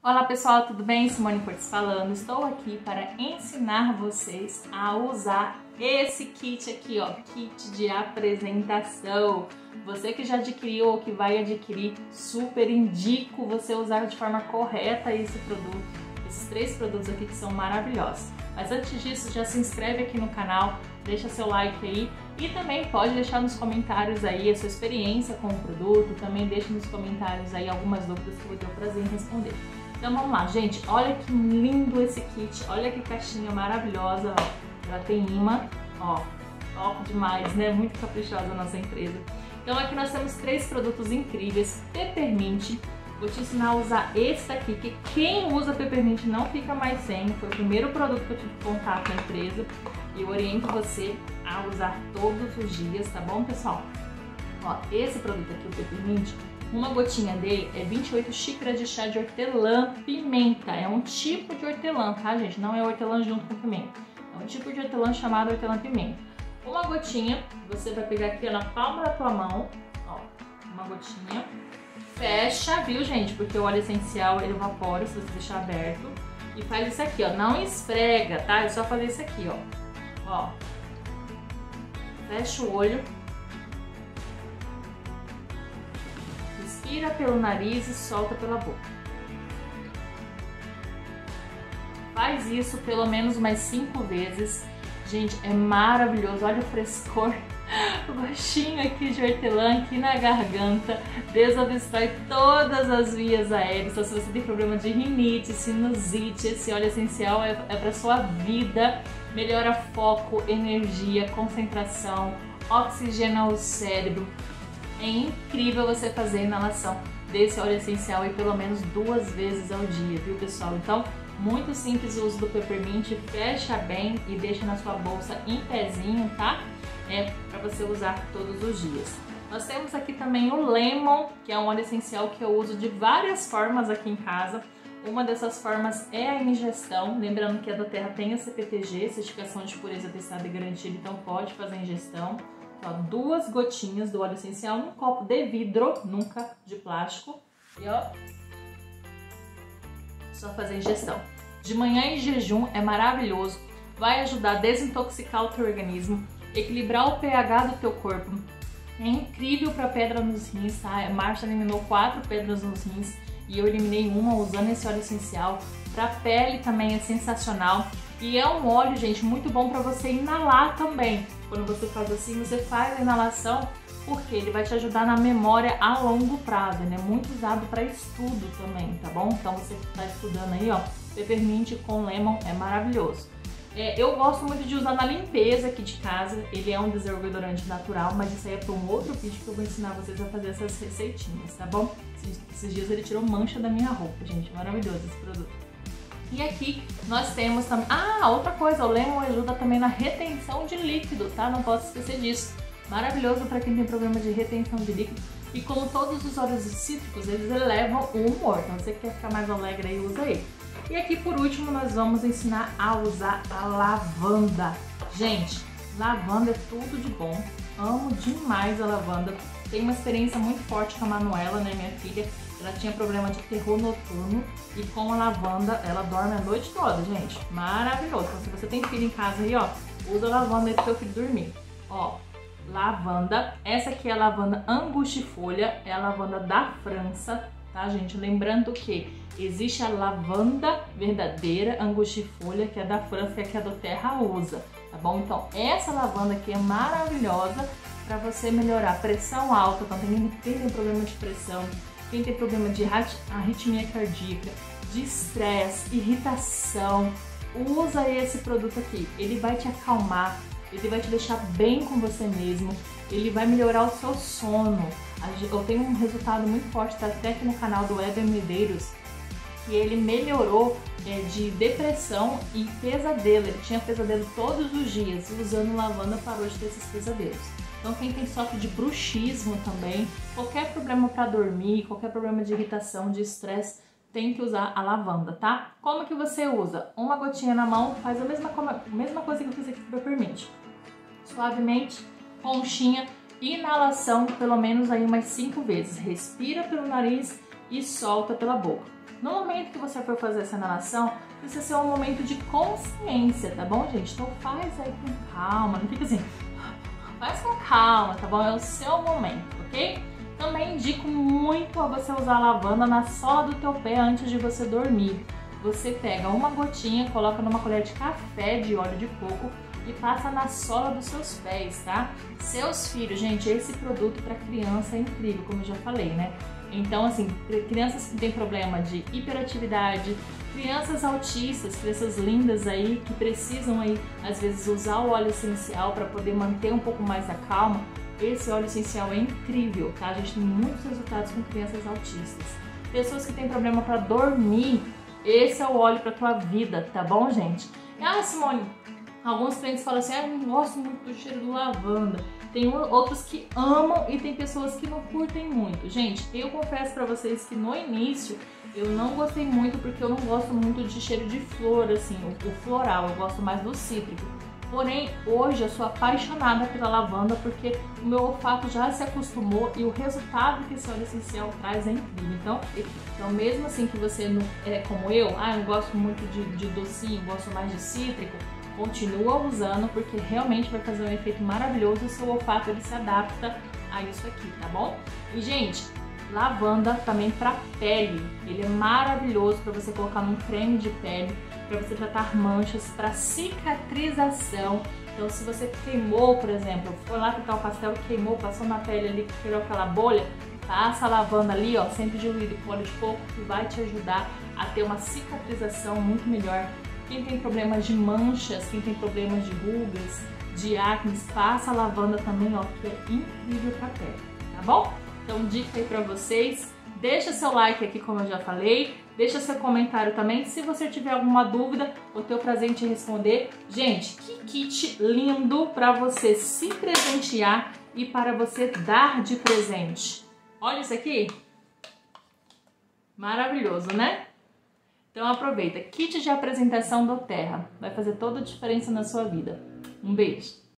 Olá pessoal, tudo bem? Simone Portes falando. Estou aqui para ensinar vocês a usar esse kit aqui, ó, kit de apresentação. Você que já adquiriu ou que vai adquirir, super indico você usar de forma correta esse produto, esses três produtos aqui que são maravilhosos. Mas antes disso, já se inscreve aqui no canal, deixa seu like aí e também pode deixar nos comentários aí a sua experiência com o produto, também deixa nos comentários aí algumas dúvidas que eu vou ter o prazer em responder. Então vamos lá, gente, olha que lindo esse kit, olha que caixinha maravilhosa, ó. Ela tem imã, ó, top demais, né? Muito caprichosa a nossa empresa. Então aqui nós temos três produtos incríveis, Peppermint. Vou te ensinar a usar esse daqui, que quem usa Peppermint não fica mais sem. Foi o primeiro produto que eu tive contato na empresa e eu oriento você a usar todos os dias, tá bom, pessoal? Ó, esse produto aqui, o Peppermint, uma gotinha dele é 28 xícaras de chá de hortelã-pimenta. É um tipo de hortelã, tá, gente? Não é hortelã junto com pimenta. É um tipo de hortelã chamado hortelã-pimenta. Uma gotinha, você vai pegar aqui ó, na palma da tua mão, ó, uma gotinha. Fecha, viu, gente? Porque o óleo essencial ele evapora se você deixar aberto. E faz isso aqui, ó. Não esfrega, tá? É só fazer isso aqui, ó. Ó. Fecha o olho. Inspira pelo nariz e solta pela boca. Faz isso pelo menos mais 5 vezes. Gente, é maravilhoso. Olha o frescor. O gostinho aqui de hortelã aqui na garganta desobstrui todas as vias aéreas. Então, se você tem problema de rinite, sinusite, esse óleo essencial é para sua vida. Melhora foco, energia, concentração, oxigena o cérebro. É incrível você fazer a inalação desse óleo essencial aí pelo menos 2 vezes ao dia, viu, pessoal? Então, muito simples o uso do Peppermint, fecha bem e deixa na sua bolsa em pezinho, tá? É para você usar todos os dias. Nós temos aqui também o Lemon, que é um óleo essencial que eu uso de várias formas aqui em casa. Uma dessas formas é a ingestão, lembrando que a da Terra tem a CPTG, certificação de pureza testada e garantida, então pode fazer a ingestão. Ó, 2 gotinhas do óleo essencial num copo de vidro, nunca de plástico. E ó, só fazer a ingestão. De manhã em jejum é maravilhoso, vai ajudar a desintoxicar o teu organismo, equilibrar o pH do teu corpo. É incrível para pedra nos rins, tá? A Márcia eliminou 4 pedras nos rins e eu eliminei uma usando esse óleo essencial. Para pele também é sensacional. E é um óleo, gente, muito bom para você inalar também. Quando você faz assim, você faz a inalação, porque ele vai te ajudar na memória a longo prazo. Ele é muito usado para estudo também, tá bom? Então você que está estudando aí, ó, Peppermint com Lemon é maravilhoso. Eu gosto muito de usar na limpeza aqui de casa. Ele é um desenvolvedorante natural, mas isso aí é para um outro vídeo que eu vou ensinar vocês a fazer essas receitinhas, tá bom? Esses dias ele tirou mancha da minha roupa, gente. Maravilhoso esse produto. E aqui nós temos também... Ah, outra coisa, o Lemon ajuda também na retenção de líquido, tá? Não posso esquecer disso. Maravilhoso para quem tem problema de retenção de líquido. E como todos os óleos cítricos, eles elevam o humor. Então você que quer ficar mais alegre aí, usa ele. E aqui por último nós vamos ensinar a usar a lavanda. Gente, lavanda é tudo de bom. Amo demais a lavanda. Tenho uma experiência muito forte com a Manuela, né, minha filha. Ela tinha problema de terror noturno e com a lavanda ela dorme a noite toda, gente. Maravilhoso. Então se você tem filho em casa aí, ó, usa a lavanda aí pro seu filho dormir. Ó, lavanda. Essa aqui é a lavanda angustifolha, é a lavanda da França, tá, gente? Lembrando que existe a lavanda verdadeira angustifolha, que é da França, que é a do Terra usa, tá bom? Então essa lavanda aqui é maravilhosa para você melhorar a pressão alta. Então quem tem problema de pressão, quem tem problema de arritmia cardíaca, de estresse, irritação, usa esse produto aqui. Ele vai te acalmar, ele vai te deixar bem com você mesmo, ele vai melhorar o seu sono. Eu tenho um resultado muito forte, tá até aqui no canal do Weber Medeiros, que ele melhorou de depressão e pesadelo. Ele tinha pesadelo todos os dias, usando lavanda parou de ter esses pesadelos. Então quem sofre de bruxismo também, qualquer problema para dormir, qualquer problema de irritação, de estresse, tem que usar a lavanda, tá? Como que você usa? Uma gotinha na mão, faz a mesma coisa que eu fiz aqui com o Peppermint. Suavemente, conchinha, inalação pelo menos aí umas 5 vezes. Respira pelo nariz e solta pela boca. No momento que você for fazer essa inalação, precisa ser um momento de consciência, tá bom, gente? Então faz aí com calma, não fica assim, faz com calma, tá bom? É o seu momento, ok? Também indico muito a você usar a lavanda na sola do teu pé antes de você dormir. Você pega uma gotinha, coloca numa colher de café de óleo de coco e passa na sola dos seus pés, tá? Seus filhos, gente, esse produto para criança é incrível, como eu já falei, né? Então, assim, crianças que têm problema de hiperatividade, crianças autistas, crianças lindas aí, que precisam aí, às vezes, usar o óleo essencial para poder manter um pouco mais a calma, esse óleo essencial é incrível, tá? A gente tem muitos resultados com crianças autistas. Pessoas que têm problema para dormir, esse é o óleo para tua vida, tá bom, gente? Ah, Simone, alguns clientes falam assim, eu não gosto muito do cheiro do lavanda. Tem outros que amam e tem pessoas que não curtem muito. Gente, eu confesso pra vocês que no início eu não gostei muito porque eu não gosto muito de cheiro de flor, assim, o floral, eu gosto mais do cítrico. Porém, hoje eu sou apaixonada pela lavanda porque o meu olfato já se acostumou e o resultado que esse óleo essencial traz é incrível. Então mesmo assim que você não é como eu gosto muito de docinho, gosto mais de cítrico, continua usando porque realmente vai fazer um efeito maravilhoso e o seu olfato ele se adapta a isso aqui, tá bom? E gente, lavanda também para pele, ele é maravilhoso para você colocar num creme de pele, para você tratar manchas, para cicatrização. Então se você queimou, por exemplo, foi lá picar o pastel e queimou, passou na pele ali, criou aquela bolha, passa a lavanda ali, ó, sempre diluído com óleo de coco, que vai te ajudar a ter uma cicatrização muito melhor. Quem tem problemas de manchas, quem tem problemas de rugas, de acne, passa a lavanda também, ó, que é incrível para pele, tá bom? Então dica aí para vocês. Deixa seu like aqui, como eu já falei. Deixa seu comentário também. Se você tiver alguma dúvida, vou ter o prazer em te responder. Gente, que kit lindo para você se presentear e para você dar de presente. Olha isso aqui. Maravilhoso, né? Então aproveita. Kit de apresentação do Terra. Vai fazer toda a diferença na sua vida. Um beijo.